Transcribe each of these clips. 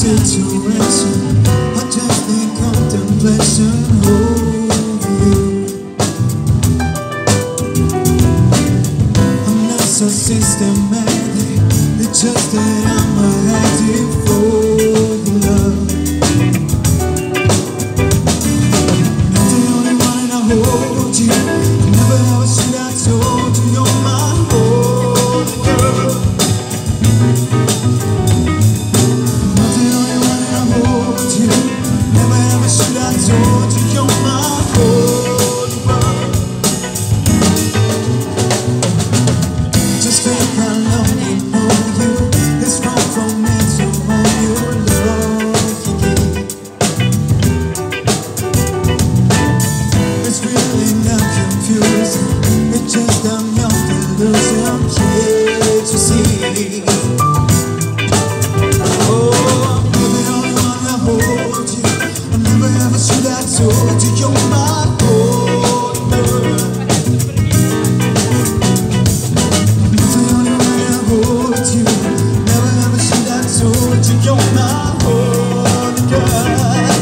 situation, I just need contemplation over you. I'm not so systematic, it's just that I'm active for your love. Not the only one and I hold you. Never ever should I told you you're my whole world. Not the only one and I hold you. Never ever should I told you you're my whole world. Just think how long you know you. It's wrong for me to want your love again. It's really not confusing. It's just I'm young delusion. Can't you see? Oh, you're the only one I hold you. I never ever should I told you you're my whole world. You're the only one I hold you. Never ever should I told you you're my whole girl.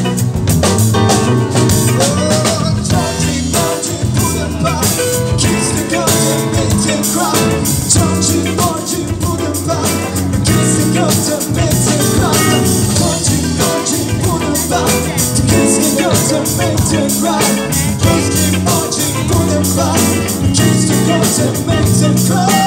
Oh, touching, touching, put a back. Kiss the girls and make them cry. Touching, touching, put a back. Kiss the girls and make them cry. Touching, touching, put a back. Kiss the girls and make them cry. Touching, touching, put a back. Kiss the girls and make them cry.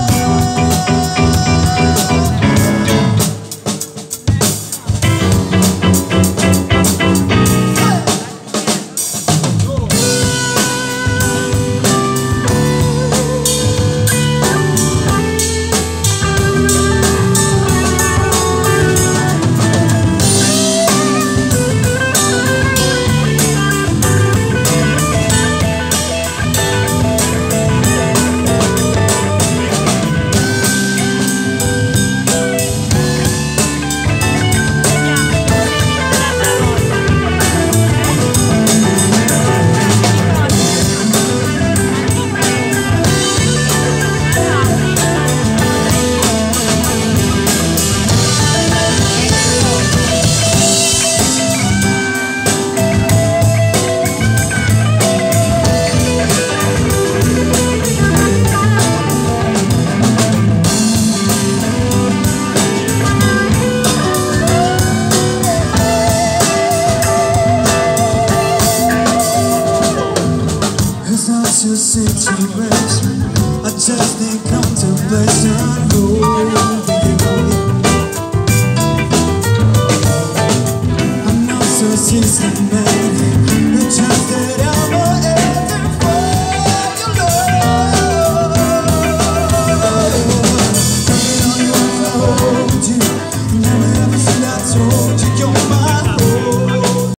It's not your situation, I just need contemplation over you. I'm not so systematic.